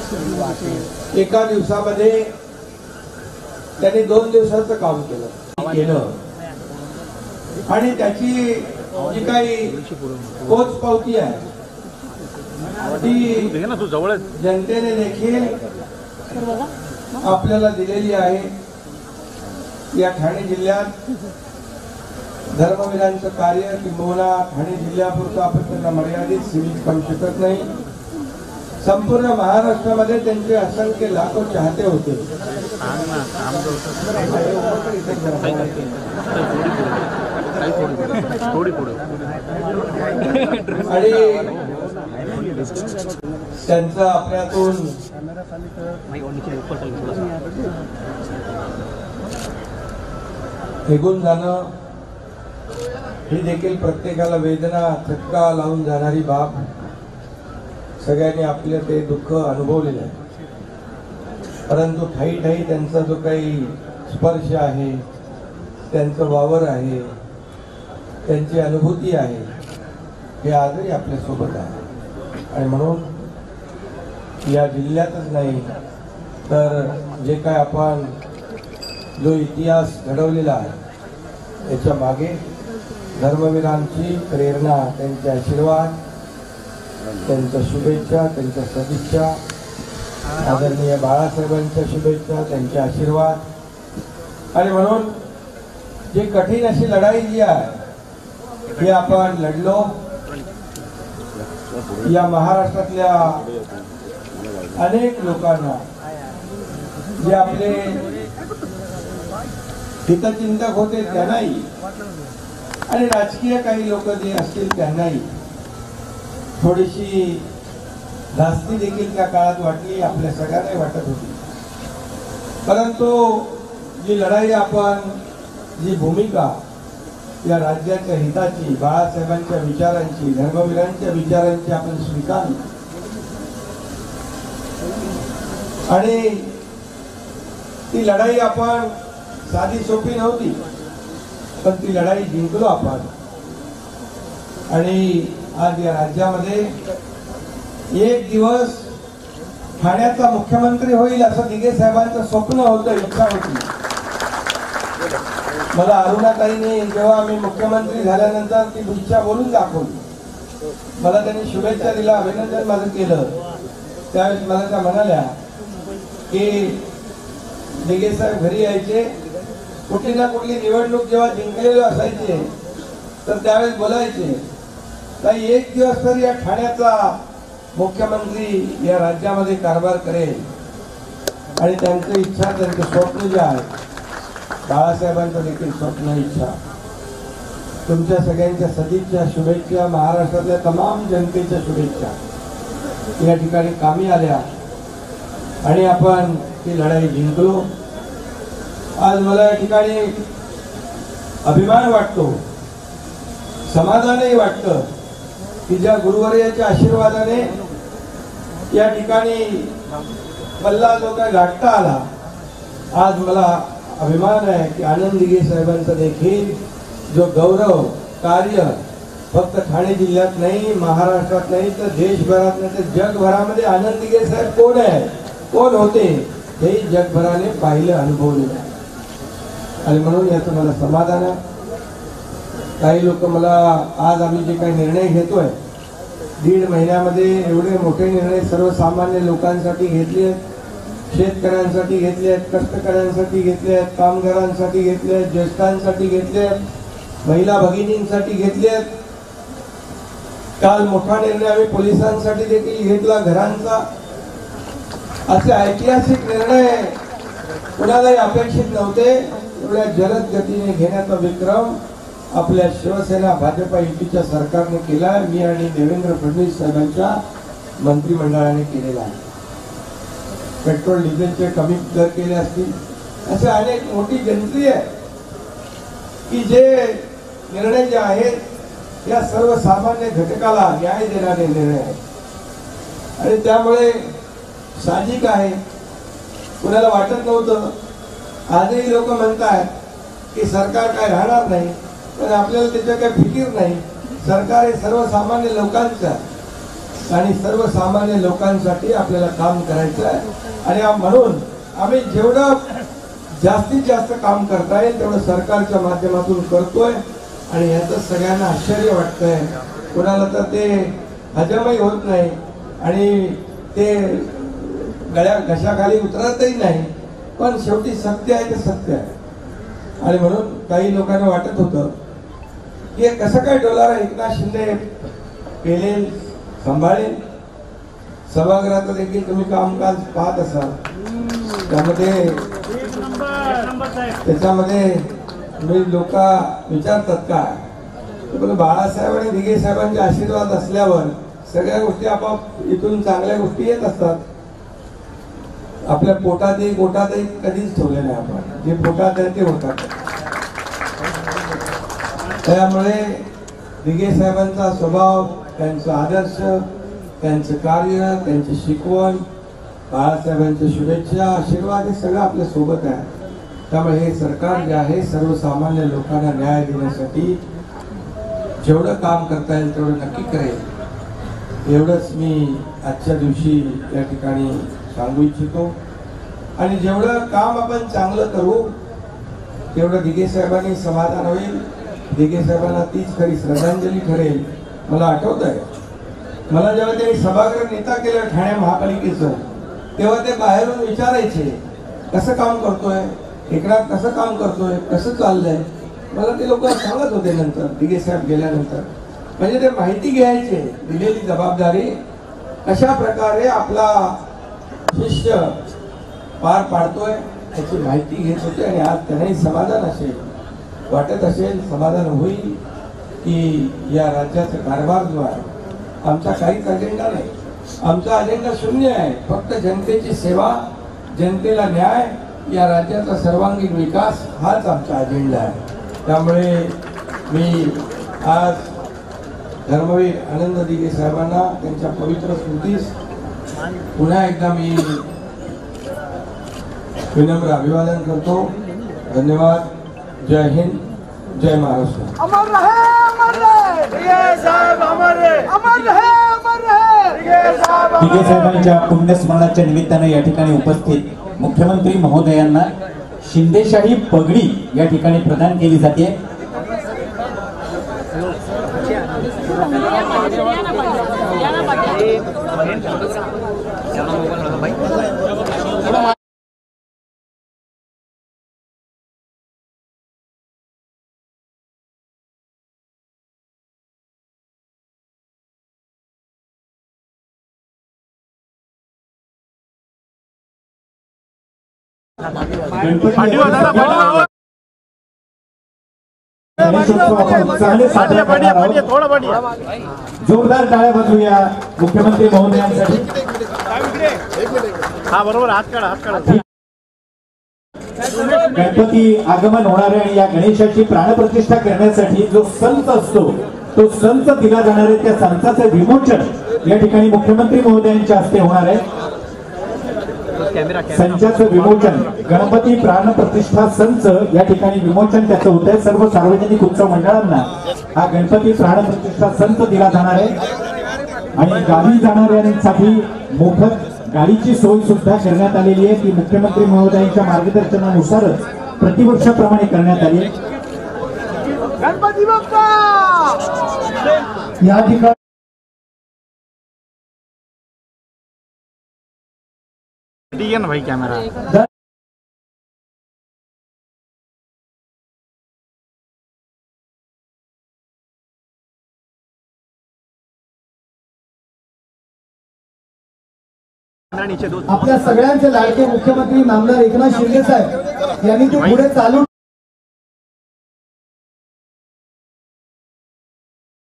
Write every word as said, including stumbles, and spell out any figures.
एका दिवसामध्ये त्यांनी दोन दिवसाचं काम केलं केलं आणि त्याची जी काही पोच पावती आहे ती जनतेने देखील आपल्याला दिलेली आहे। या ठाणे जिल्ह्यात धर्मवीरांचं कार्य किंबहुना ठाणे जिल्ह्यापुरतं आपण त्यांना मर्यादित सीमित करू शकत नाही। संपूर्ण महाराष्ट्रामध्ये त्यांचे असंख्य लाखो चाहते होते। आणि त्यांचं आपल्यातून निघून जाणं ही देखील प्रत्येकाला वेदना चटका लावून जाणारी बाब। सगळ्यांनी आपले ते दुःख अनुभवलेलं आहे, परंतु ठाई ठाई त्यांचा जो काही स्पर्श आहे, त्यांचं वावर आहे, त्यांची अनुभूती आहे, हे आजही आपल्या सोबत आहे। आणि म्हणून या जिल्ह्यातच नाही तर जे काय आपण जो इतिहास घडवलेला आहे याच्या मागे धर्मवीरांची प्रेरणा, त्यांचे आशीर्वाद, त्यांच्या शुभेच्छा, त्यांच्या सदिच्छा, आदरणीय बाळासाहेबांच्या शुभेच्छा, त्यांचे आशीर्वाद। आणि म्हणून जी कठीण अशी लढाई जी आहे ही आपण लढलो। या महाराष्ट्रातल्या अनेक लोकांना जे आपले हितचिंतक होते त्यांनाही आणि राजकीय काही लोक जे असतील त्यांनाही थोडीशी धास्ती देखील त्या काळात वाटली, आपल्या सगळ्यांनाही वाटत होती। परंतु जी लढाई आपण, जी भूमिका या राज्याच्या हिताची, बाळासाहेबांच्या विचारांची, धर्मवीरांच्या विचारांची आपण स्वीकारली आणि ती लढाई आपण साधी सोपी नव्हती, पण ती लढाई जिंकलो आपण। आणि आज या राज्यामध्ये एक दिवस ठाण्याचा मुख्यमंत्री होईल असं दिघे साहेबांचं स्वप्न होतं, इच्छा होती। मला अरुणाताईंनी जेव्हा मी मुख्यमंत्री झाल्यानंतर ती इच्छा बोलून दाखवली, मला त्यांनी शुभेच्छा दिल्या, अभिनंदन माझं केलं। त्यावेळेस मला त्या म्हणाल्या की दिघे साहेब घरी यायचे, कुठली ना कुठली निवडणूक जेव्हा जिंकलेले असायचे तर त्यावेळेस बोलायचे, ताई एक दिवस तरी या ठाण्याचा मुख्यमंत्री या राज्यामध्ये कारभार करेल। आणि त्यांची इच्छा, त्यांचं स्वप्न जे आहे, बाळासाहेबांचं देखील स्वप्न, इच्छा, तुमच्या सगळ्यांच्या सदिच्छा, शुभेच्छा, महाराष्ट्रातल्या तमाम जनतेच्या शुभेच्छा या ठिकाणी कामी आल्या आणि आपण ती लढाई जिंकलो। आज मला या ठिकाणी अभिमान वाटतो, समाधानही वाटतं की ज्या गुरुवर्याच्या आशीर्वादाने या ठिकाणी पल्ला जो काय गाठता आला, आज मला अभिमान आहे की आनंद दिघे साहेबांचा देखील जो गौरव कार्य फक्त ठाणे जिल्ह्यात नाही, महाराष्ट्रात नाही तर देशभरात नाही तर जगभरामध्ये आनंद दिघे साहेब कोण आहे, कोण होते हे जगभराने पाहिलं, अनुभवलं आहे। आणि म्हणून याचं मला समाधान आहे। काही लोक मला आज आम्ही जे काही निर्णय घेतोय, दीड महिन्यामध्ये एवढे मोठे निर्णय सर्वसामान्य लोकांसाठी घेतले आहेत, शेतकऱ्यांसाठी घेतले आहेत, कष्टकऱ्यांसाठी घेतले आहेत, कामगारांसाठी घेतले आहेत, ज्येष्ठांसाठी घेतले आहेत, महिला भगिनींसाठी घेतले आहेत। काल मोठा निर्णय आम्ही पोलिसांसाठी देखील घेतला, घरांचा। असे ऐतिहासिक निर्णय कुणालाही अपेक्षित नव्हते, एवढ्या जलद गतीने घेण्याचा विक्रम आपल्या शिवसेना भाजपा युतीच्या सरकारने केला, मी आणि देवेंद्र फडणवीस साहेबांच्या मंत्रिमंडळाने केलेला आहे। पेट्रोल डिझेलचे कमी दर केले असतील, असे अनेक मोठी जंत्री आहे की जे निर्णय जे आहेत या सर्वसामान्य घटकाला न्याय देणारे निर्णय आहेत। आणि त्यामुळे साहजिक आहे, कुणाला वाटत नव्हतं, आजही लोक म्हणतात की सरकार काय राहणार नाही, पण आपल्याला त्याच्या काही फिकीर नाही। सरकार हे सर्वसामान्य लोकांचं, आणि सर्वसामान्य लोकांसाठी आपल्याला काम करायचं आहे आणि म्हणून आम्ही जेवढं जास्तीत जास्त काम करता येईल तेवढं सरकारच्या माध्यमातून करतोय आणि याचं सगळ्यांना आश्चर्य वाटतंय. कोणाला तर ते हजमही होत नाही आणि ते गळ्या घशाखाली उतरतही नाही, पण शेवटी सत्य आहे ते सत्य आहे. आणि म्हणून काही लोकांना वाटत होतं की कसं काय डोलारा एकनाथ शिंदे पेलेल सांभाळेल. सभागृहात देखील तुम्ही कामकाज पाहत असाल, त्यामध्ये त्याच्यामध्ये तुम्ही लोक विचारतात काय, बाळासाहेब आणि दिघे साहेबांचे आशीर्वाद असल्यावर सगळ्या गोष्टी आपोआप इथून चांगल्या गोष्टी येत असतात. आपल्या पोटातही पोटातही कधीच ठेवले नाही आपण, जे पोटात आहे ते होतात. त्यामुळे दिघे साहेबांचा स्वभाव, त्यांचा आदर्श, त्यांचं कार्य, त्यांची शिकवण, बाळासाहेबांच्या शुभेच्छा, आशीर्वाद हे सगळं आपल्या सोबत आहे. त्यामुळे हे सरकार जे आहे सर्वसामान्य लोकांना न्याय देण्यासाठी जेवढं काम करता येईल तेवढं नक्की करेल. एवढंच मी आजच्या दिवशी या ठिकाणी सांगू इच्छितो. आणि जेवढं काम आपण चांगलं करू तेवढं दिघे साहेबांनी समाधान होईल. दिघे साहेबांना तीच खरी श्रद्धांजली ठरेल. मला आठवत आहे, मला जेव्हा त्यांनी सभागृह नेता केलं ठाणे महापालिकेचं, तेव्हा ते बाहेरून विचारायचे कसं काम करतोय, एकनाथ कसं काम करतोय, कसं चाललंय. मला ते लोक सांगत होते नंतर दिघे साहेब गेल्यानंतर. म्हणजे ते माहिती घ्यायचे, दिलेली जबाबदारी कशा प्रकारे आपला शिष्य पार पाडतोय याची माहिती घेत होते. आणि आज त्यांनाही समाधान असेल, वाटत असेल, समाधान होईल की या राज्याचा कारभार जो आहे, आमचा काहीच अजेंडा नाही, आमचा अजेंडा शून्य आहे. फक्त जनतेची सेवा, जनतेला न्याय, या राज्याचा सर्वांगीण विकास हाच आमचा अजेंडा आहे. त्यामुळे मी आज धर्मवीर आनंद दिघे साहेबांना त्यांच्या पवित्र स्मृतीस पुन्हा एकदा मी विनम्र अभिवादन करतो. धन्यवाद. जय हिंद, जय महाराष्ट्र. अमर रहे, अमर रहे दिघे साहेब, अमर रहे, अमर रहे, अमर रहे दिघे साहेब. दिघे साहेबांच्या पुण्यस्मरणाच्या निमित्ताने या ठिकाणी उपस्थित मुख्यमंत्री महोदयांना शिंदेशाही पगडी या ठिकाणी प्रदान केली जाते. जोरदार टाळ्या वाजवूया मुख्यमंत्री महोदयांसाठी. हा बरोबर, हात काढा, हात काढा. गणपती आगमन होणार आहे आणि या गणेशाची प्राणप्रतिष्ठा करण्यासाठी जो संच असतो तो संच दिला जाणार आहे. त्या संचाचे विमोचन या ठिकाणी मुख्यमंत्री महोदयांच्या हस्ते होणार आहे. संचाचं विमोचन, गणपती प्राणप्रतिष्ठा संच या ठिकाणी विमोचन त्याचं होत आहे. सर्व सार्वजनिक उत्सव मंडळांना हा गणपती प्राणप्रतिष्ठा संच दिला जाणार आहे. आणि गावी जाणाऱ्यांसाठी मोफत गाडीची सोय सुद्धा करण्यात आलेली आहे. ती मुख्यमंत्री महोदयांच्या मार्गदर्शनानुसारच प्रतिवर्षाप्रमाणे करण्यात आली. गणपती बाप्पा या ठिकाणी ना भाई कॅमेरा. आपल्या सगळ्यांचे लाडके मुख्यमंत्री नामदार एकनाथ शिंदे साहेब यांनी ते पुढे चालू